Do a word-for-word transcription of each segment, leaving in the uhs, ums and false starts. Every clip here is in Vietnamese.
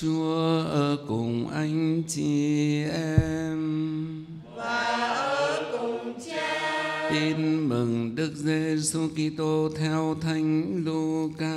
Chúa ở cùng anh chị em và ở cùng Cha. Tin mừng Đức Giêsu Kitô theo Thánh Luca.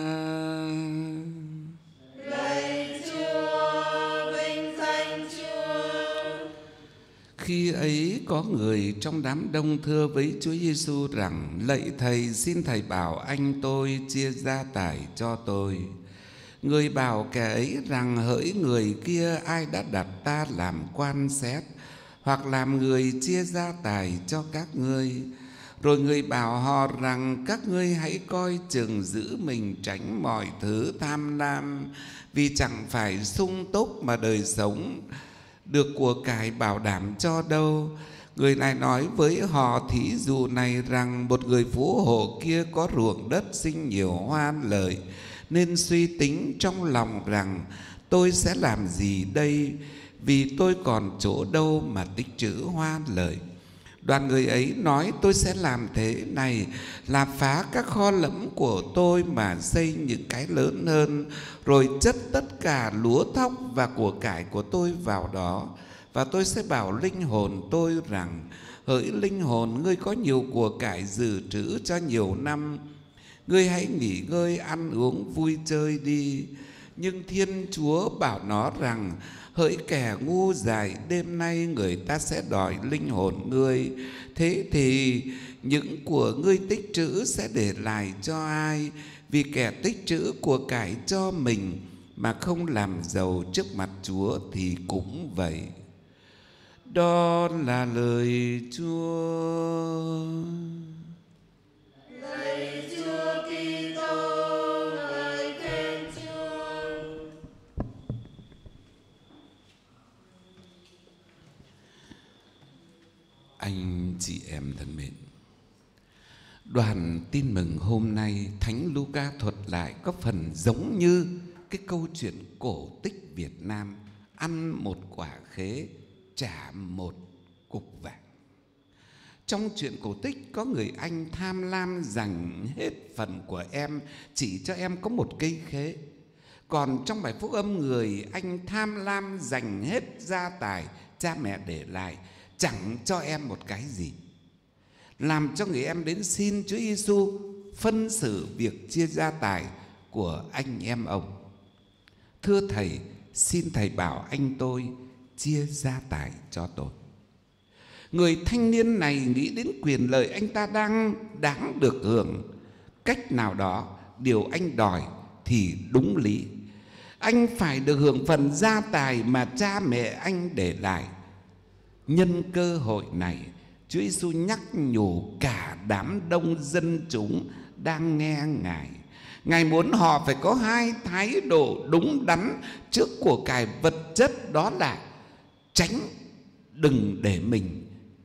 Lạy Chúa, vinh danh Chúa. Khi ấy có người trong đám đông thưa với Chúa Giêsu rằng: Lạy Thầy, xin Thầy bảo anh tôi chia gia tài cho tôi. Người bảo kẻ ấy rằng: hỡi người kia, ai đã đặt ta làm quan xét hoặc làm người chia gia tài cho các ngươi? Rồi người bảo họ rằng: các ngươi hãy coi chừng giữ mình tránh mọi thứ tham lam, vì chẳng phải sung túc mà đời sống được của cải bảo đảm cho đâu. Người lại nói với họ thí dụ này rằng: một người phú hộ kia có ruộng đất sinh nhiều hoa lợi, nên suy tính trong lòng rằng: tôi sẽ làm gì đây, vì tôi còn chỗ đâu mà tích trữ hoa lợi. Đoàn người ấy nói: tôi sẽ làm thế này, là phá các kho lẫm của tôi mà xây những cái lớn hơn, rồi chất tất cả lúa thóc và của cải của tôi vào đó. Và tôi sẽ bảo linh hồn tôi rằng: hỡi linh hồn, ngươi có nhiều của cải dự trữ cho nhiều năm, ngươi hãy nghỉ ngơi, ăn uống, vui chơi đi. Nhưng Thiên Chúa bảo nó rằng: hỡi kẻ ngu dại, đêm nay người ta sẽ đòi linh hồn ngươi. Thế thì những của ngươi tích trữ sẽ để lại cho ai? Vì kẻ tích trữ của cải cho mình mà không làm giàu trước mặt Chúa thì cũng vậy. Đó là lời Chúa. Lạy Chúa Kitô, lời khen Chúa. Anh chị em thân mến, đoàn tin mừng hôm nay Thánh Luca thuật lại có phần giống như cái câu chuyện cổ tích Việt Nam: ăn một quả khế trả một cục vàng. Trong chuyện cổ tích có người anh tham lam dành hết phần của em, chỉ cho em có một cây khế. Còn trong bài phúc âm, người anh tham lam dành hết gia tài cha mẹ để lại, chẳng cho em một cái gì, làm cho người em đến xin Chúa Giêsu phân xử việc chia gia tài của anh em ông. Thưa Thầy, xin Thầy bảo anh tôi chia gia tài cho tôi. Người thanh niên này nghĩ đến quyền lợi anh ta đang đáng được hưởng. Cách nào đó, điều anh đòi thì đúng lý. Anh phải được hưởng phần gia tài mà cha mẹ anh để lại. Nhân cơ hội này, Chúa Giêsu nhắc nhủ cả đám đông dân chúng đang nghe Ngài. Ngài muốn họ phải có hai thái độ đúng đắn trước của cải vật chất, đó là tránh, đừng để mình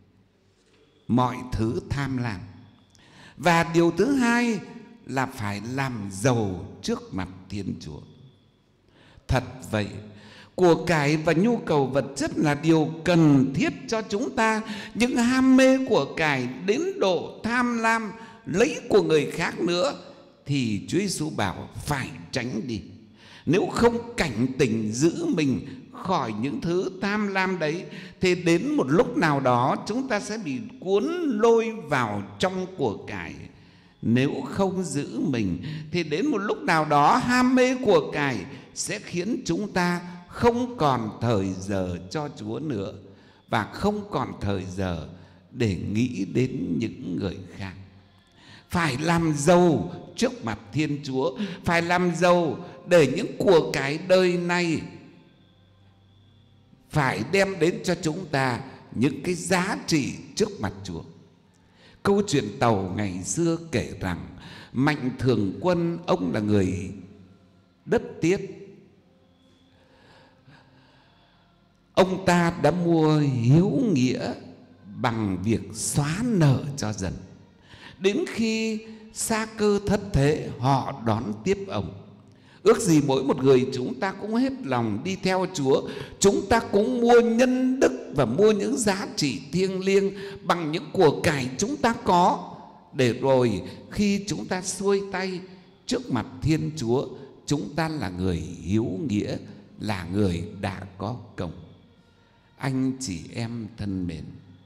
mọi thứ tham lam. Và điều thứ hai là phải làm giàu trước mặt Thiên Chúa. Thật vậy, của cải và nhu cầu vật chất là điều cần thiết cho chúng ta, nhưng ham mê của cải đến độ tham lam lấy của người khác nữa thì Chúa Giêsu bảo phải tránh đi. Nếu không cảnh tỉnh giữ mình khỏi những thứ tham lam đấy, thì đến một lúc nào đó chúng ta sẽ bị cuốn lôi vào trong của cải. Nếu không giữ mình thì đến một lúc nào đó ham mê của cải sẽ khiến chúng ta không còn thời giờ cho Chúa nữa, và không còn thời giờ để nghĩ đến những người khác. Phải làm giàu trước mặt Thiên Chúa, phải làm giàu để những của cải đời này phải đem đến cho chúng ta những cái giá trị trước mặt Chúa. Câu chuyện tàu ngày xưa kể rằng Mạnh Thường Quân, ông là người đất Tiết. Ông ta đã mua hiếu nghĩa bằng việc xóa nợ cho dân. Đến khi sa cơ thất thế, họ đón tiếp ông. Ước gì mỗi một người chúng ta cũng hết lòng đi theo Chúa. Chúng ta cũng mua nhân đức và mua những giá trị thiêng liêng bằng những của cải chúng ta có, để rồi khi chúng ta xuôi tay trước mặt Thiên Chúa, chúng ta là người hiếu nghĩa, là người đã có công. Anh chị em thân mến,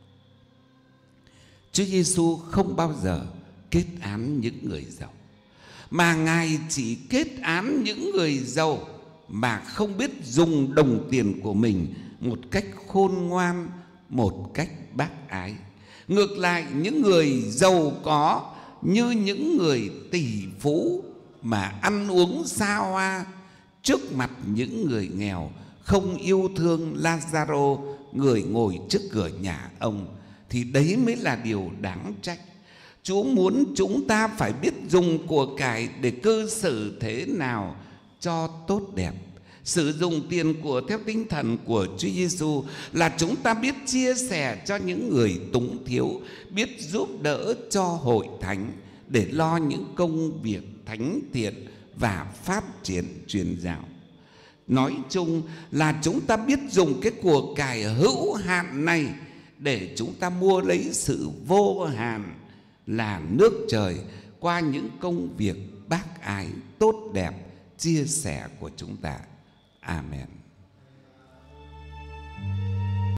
Chúa Giêsu không bao giờ kết án những người giàu, mà Ngài chỉ kết án những người giàu mà không biết dùng đồng tiền của mình một cách khôn ngoan, một cách bác ái. Ngược lại, những người giàu có như những người tỷ phú mà ăn uống xa hoa trước mặt những người nghèo, không yêu thương Lazaro, người ngồi trước cửa nhà ông, thì đấy mới là điều đáng trách. Chúa muốn chúng ta phải biết dùng của cải để cư xử thế nào cho tốt đẹp. Sử dụng tiền của theo tinh thần của Chúa Giêsu là chúng ta biết chia sẻ cho những người túng thiếu, biết giúp đỡ cho hội thánh để lo những công việc thánh thiện và phát triển truyền giáo. Nói chung là chúng ta biết dùng cái của cải hữu hạn này để chúng ta mua lấy sự vô hạn là nước trời qua những công việc bác ái tốt đẹp chia sẻ của chúng ta. Amen.